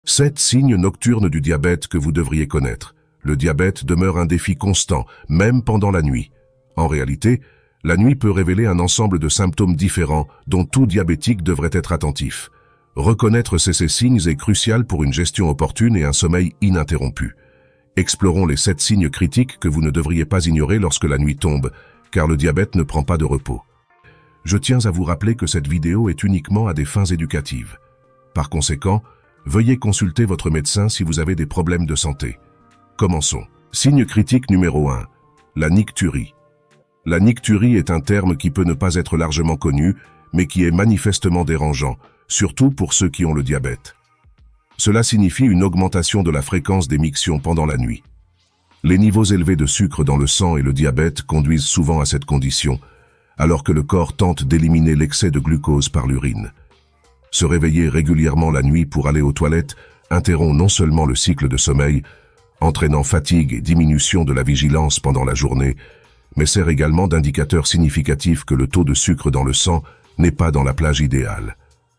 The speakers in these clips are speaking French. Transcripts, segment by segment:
7 signes nocturnes du diabète que vous devriez connaître. Le diabète demeure un défi constant, même pendant la nuit. En réalité, la nuit peut révéler un ensemble de symptômes différents dont tout diabétique devrait être attentif. Reconnaître ces signes est crucial pour une gestion opportune et un sommeil ininterrompu. Explorons les 7 signes critiques que vous ne devriez pas ignorer lorsque la nuit tombe, car le diabète ne prend pas de repos. Je tiens à vous rappeler que cette vidéo est uniquement à des fins éducatives. Par conséquent, veuillez consulter votre médecin si vous avez des problèmes de santé. Commençons. Signe critique numéro 1. La nicturie. La nicturie est un terme qui peut ne pas être largement connu, mais qui est manifestement dérangeant, surtout pour ceux qui ont le diabète. Cela signifie une augmentation de la fréquence des mictions pendant la nuit. Les niveaux élevés de sucre dans le sang et le diabète conduisent souvent à cette condition, alors que le corps tente d'éliminer l'excès de glucose par l'urine. Se réveiller régulièrement la nuit pour aller aux toilettes interrompt non seulement le cycle de sommeil, entraînant fatigue et diminution de la vigilance pendant la journée, mais sert également d'indicateur significatif que le taux de sucre dans le sang n'est pas dans la plage idéale.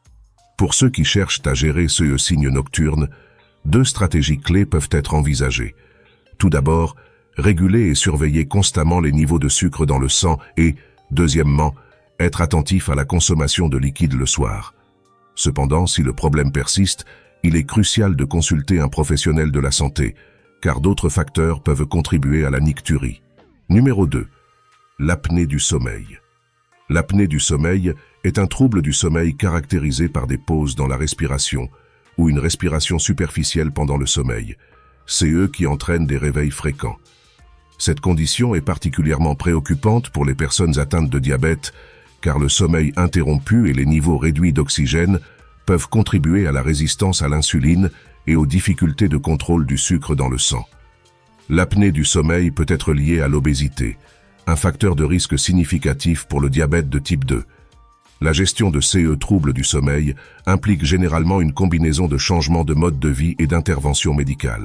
Pour ceux qui cherchent à gérer ce signe nocturne, 2 stratégies clés peuvent être envisagées. Tout d'abord, réguler et surveiller constamment les niveaux de sucre dans le sang et, deuxièmement, être attentif à la consommation de liquide le soir. Cependant, si le problème persiste, il est crucial de consulter un professionnel de la santé, car d'autres facteurs peuvent contribuer à la nicturie. Numéro 2. L'apnée du sommeil. L'apnée du sommeil est un trouble du sommeil caractérisé par des pauses dans la respiration ou une respiration superficielle pendant le sommeil. C'est eux qui entraînent des réveils fréquents. Cette condition est particulièrement préoccupante pour les personnes atteintes de diabète, car le sommeil interrompu et les niveaux réduits d'oxygène peuvent contribuer à la résistance à l'insuline et aux difficultés de contrôle du sucre dans le sang. L'apnée du sommeil peut être liée à l'obésité, un facteur de risque significatif pour le diabète de type 2. La gestion de ces troubles du sommeil implique généralement une combinaison de changements de mode de vie et d'interventions médicales.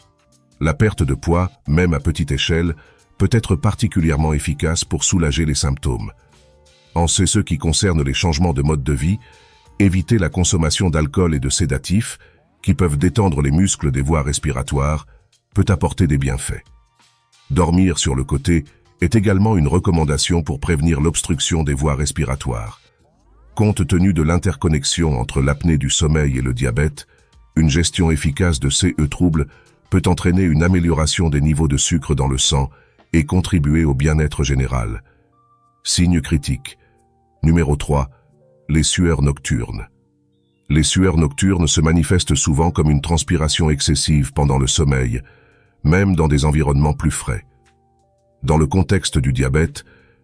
La perte de poids, même à petite échelle, peut être particulièrement efficace pour soulager les symptômes. En ce qui concerne les changements de mode de vie, éviter la consommation d'alcool et de sédatifs, qui peuvent détendre les muscles des voies respiratoires, peut apporter des bienfaits. Dormir sur le côté est également une recommandation pour prévenir l'obstruction des voies respiratoires. Compte tenu de l'interconnexion entre l'apnée du sommeil et le diabète, une gestion efficace de ces troubles peut entraîner une amélioration des niveaux de sucre dans le sang et contribuer au bien-être général. Signe critique. Numéro 3. Les sueurs nocturnes. Les sueurs nocturnes se manifestent souvent comme une transpiration excessive pendant le sommeil, même dans des environnements plus frais. Dans le contexte du diabète,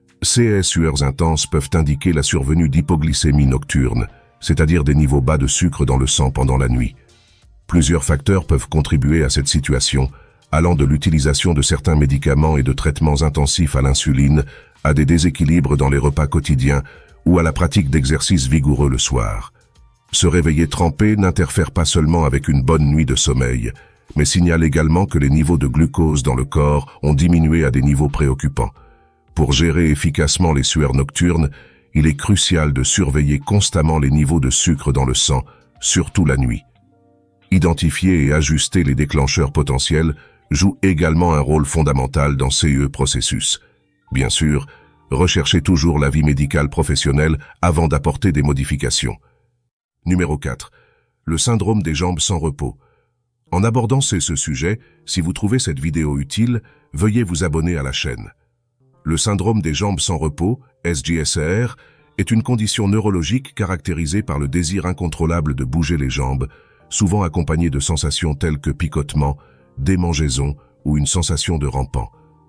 ces sueurs intenses peuvent indiquer la survenue d'hypoglycémie nocturne, c'est-à-dire des niveaux bas de sucre dans le sang pendant la nuit. Plusieurs facteurs peuvent contribuer à cette situation, allant de l'utilisation de certains médicaments et de traitements intensifs à l'insuline, à des déséquilibres dans les repas quotidiens ou à la pratique d'exercices vigoureux le soir. Se réveiller trempé n'interfère pas seulement avec une bonne nuit de sommeil, mais signale également que les niveaux de glucose dans le corps ont diminué à des niveaux préoccupants. Pour gérer efficacement les sueurs nocturnes, il est crucial de surveiller constamment les niveaux de sucre dans le sang, surtout la nuit. Identifier et ajuster les déclencheurs potentiels joue également un rôle fondamental dans ces processus. Bien sûr, recherchez toujours l'avis médical professionnel avant d'apporter des modifications. Numéro 4. Le syndrome des jambes sans repos. En abordant ce sujet, si vous trouvez cette vidéo utile, veuillez vous abonner à la chaîne. Le syndrome des jambes sans repos, SJSR, est une condition neurologique caractérisée par le désir incontrôlable de bouger les jambes, souvent accompagné de sensations telles que picotement, démangeaison ou une sensation de rampant.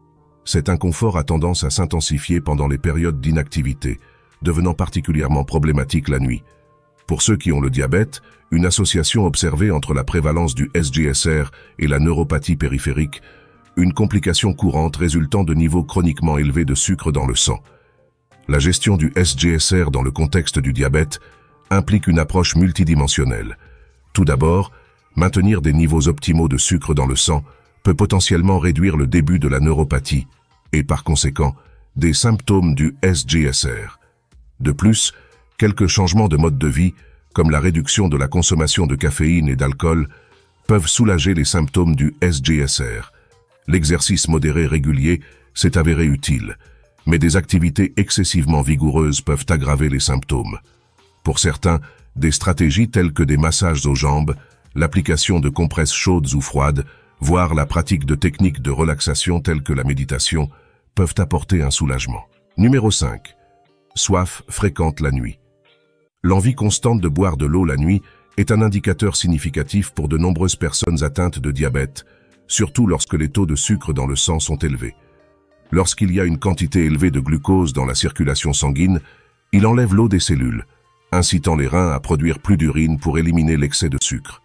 Cet inconfort a tendance à s'intensifier pendant les périodes d'inactivité, devenant particulièrement problématique la nuit. Pour ceux qui ont le diabète, une association observée entre la prévalence du SJSR et la neuropathie périphérique, une complication courante résultant de niveaux chroniquement élevés de sucre dans le sang. La gestion du SJSR dans le contexte du diabète implique une approche multidimensionnelle. Tout d'abord, maintenir des niveaux optimaux de sucre dans le sang peut potentiellement réduire le début de la neuropathie et par conséquent des symptômes du SJSR. De plus, quelques changements de mode de vie comme la réduction de la consommation de caféine et d'alcool, peuvent soulager les symptômes du SGSR. L'exercice modéré régulier s'est avéré utile, mais des activités excessivement vigoureuses peuvent aggraver les symptômes. Pour certains, des stratégies telles que des massages aux jambes, l'application de compresses chaudes ou froides, voire la pratique de techniques de relaxation telles que la méditation, peuvent apporter un soulagement. Numéro 5. Soif fréquente la nuit. L'envie constante de boire de l'eau la nuit est un indicateur significatif pour de nombreuses personnes atteintes de diabète, surtout lorsque les taux de sucre dans le sang sont élevés. Lorsqu'il y a une quantité élevée de glucose dans la circulation sanguine, il enlève l'eau des cellules, incitant les reins à produire plus d'urine pour éliminer l'excès de sucre.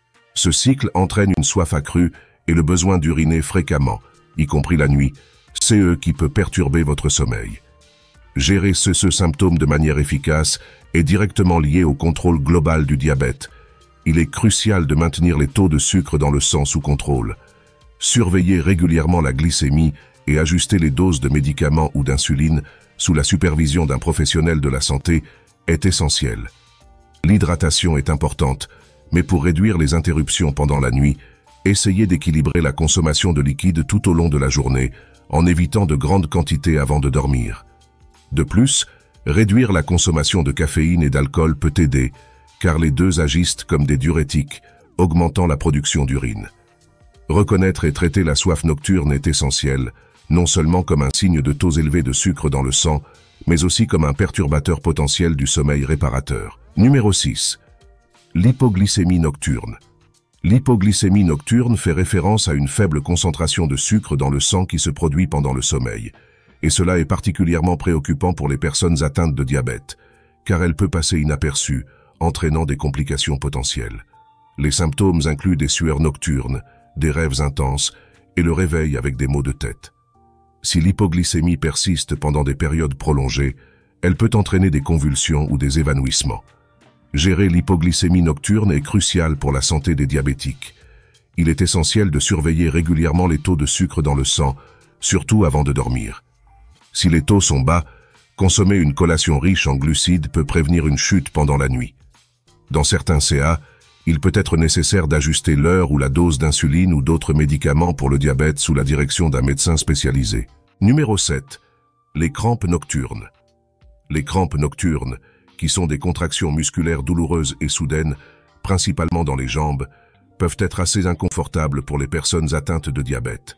Ce cycle entraîne une soif accrue et le besoin d'uriner fréquemment, y compris la nuit, ce qui peut perturber votre sommeil. Gérer ce symptôme de manière efficace est directement lié au contrôle global du diabète. Il est crucial de maintenir les taux de sucre dans le sang sous contrôle. Surveiller régulièrement la glycémie et ajuster les doses de médicaments ou d'insuline sous la supervision d'un professionnel de la santé est essentiel. L'hydratation est importante, mais pour réduire les interruptions pendant la nuit, essayez d'équilibrer la consommation de liquide tout au long de la journée en évitant de grandes quantités avant de dormir. De plus, réduire la consommation de caféine et d'alcool peut aider, car les deux agissent comme des diurétiques, augmentant la production d'urine. Reconnaître et traiter la soif nocturne est essentiel, non seulement comme un signe de taux élevés de sucre dans le sang, mais aussi comme un perturbateur potentiel du sommeil réparateur. Numéro 6. L'hypoglycémie nocturne. L'hypoglycémie nocturne fait référence à une faible concentration de sucre dans le sang qui se produit pendant le sommeil. Et cela est particulièrement préoccupant pour les personnes atteintes de diabète, car elle peut passer inaperçue, entraînant des complications potentielles. Les symptômes incluent des sueurs nocturnes, des rêves intenses et le réveil avec des maux de tête. Si l'hypoglycémie persiste pendant des périodes prolongées, elle peut entraîner des convulsions ou des évanouissements. Gérer l'hypoglycémie nocturne est crucial pour la santé des diabétiques. Il est essentiel de surveiller régulièrement les taux de sucre dans le sang, surtout avant de dormir. Si les taux sont bas, consommer une collation riche en glucides peut prévenir une chute pendant la nuit. Dans certains CA, il peut être nécessaire d'ajuster l'heure ou la dose d'insuline ou d'autres médicaments pour le diabète sous la direction d'un médecin spécialisé. Numéro 7. Les crampes nocturnes. Les crampes nocturnes, qui sont des contractions musculaires douloureuses et soudaines, principalement dans les jambes, peuvent être assez inconfortables pour les personnes atteintes de diabète.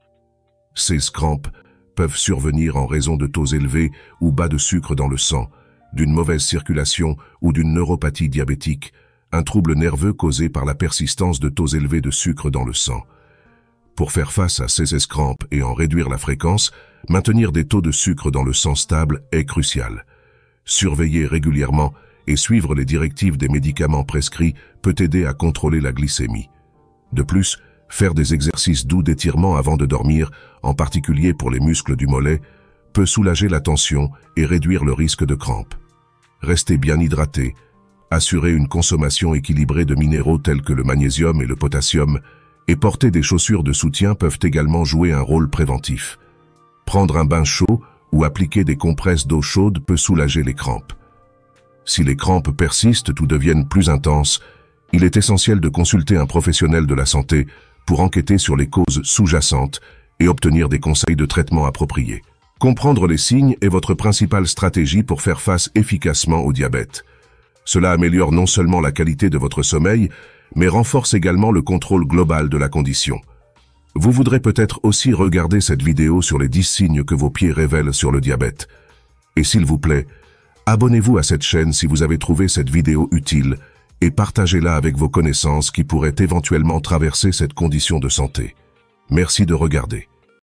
Ces crampes peuvent survenir en raison de taux élevés ou bas de sucre dans le sang, d'une mauvaise circulation ou d'une neuropathie diabétique, un trouble nerveux causé par la persistance de taux élevés de sucre dans le sang. Pour faire face à ces crampes et en réduire la fréquence, maintenir des taux de sucre dans le sang stables est crucial. Surveiller régulièrement et suivre les directives des médicaments prescrits peut aider à contrôler la glycémie. De plus, faire des exercices doux d'étirement avant de dormir, en particulier pour les muscles du mollet, peut soulager la tension et réduire le risque de crampes. Restez bien hydraté. Assurer une consommation équilibrée de minéraux tels que le magnésium et le potassium, et porter des chaussures de soutien peuvent également jouer un rôle préventif. Prendre un bain chaud ou appliquer des compresses d'eau chaude peut soulager les crampes. Si les crampes persistent ou deviennent plus intenses, il est essentiel de consulter un professionnel de la santé pour enquêter sur les causes sous-jacentes et obtenir des conseils de traitement appropriés. Comprendre les signes est votre principale stratégie pour faire face efficacement au diabète. Cela améliore non seulement la qualité de votre sommeil, mais renforce également le contrôle global de la condition. Vous voudrez peut-être aussi regarder cette vidéo sur les 10 signes que vos pieds révèlent sur le diabète. Et s'il vous plaît, abonnez-vous à cette chaîne si vous avez trouvé cette vidéo utile et partagez-la avec vos connaissances qui pourraient éventuellement traverser cette condition de santé. Merci de regarder.